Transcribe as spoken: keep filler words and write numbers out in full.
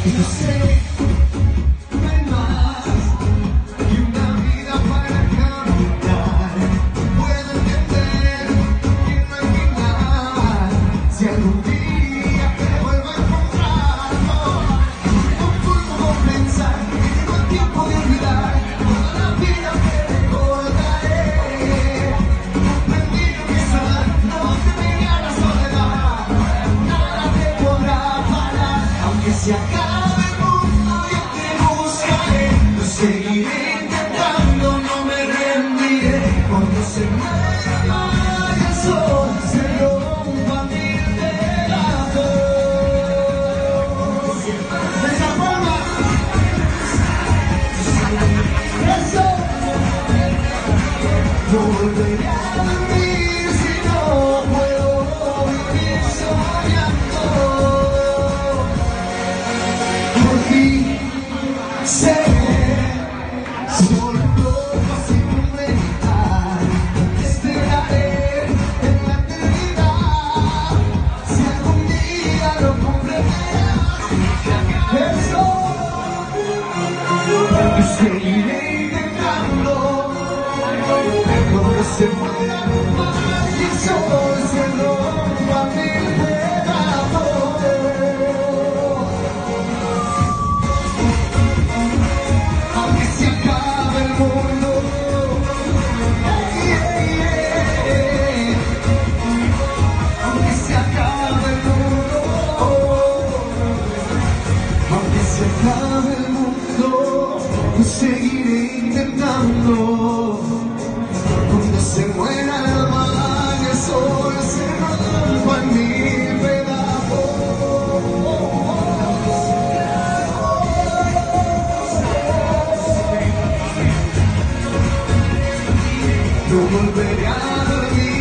No sé, no hay más que una vida para caminar. Puedo entender que no hay final. Si algún día te vuelvo a encontrar, no puedo pensar que tengo el tiempo de olvidar. Toda la vida te recordaré. Comprendí que sola no tenía la soledad. Nada te podrá parar, aunque se acabe el mundo yo te buscaré. Lo seguiré intentando, no me rendiré. Cuando se muera el sol, se rompa mil pedazos. De esa forma, eso, no volveré a dormir si no puedo vivir soñando. Por ti sé, solo pasivo meditar, esperaré en la eternidad. Si algún día lo comprenderás, eso, y seguiré intentando. Cuando se muera y el sol se rompa mil pedazos. Aunque se acabe el mundo, yeah, yeah. Aunque se acabe el mundo, aunque se acabe el mundo, yo seguiré intentando. Cuando se muera el mar y el sol se rompa en mil pedazos. No volveré a dormir.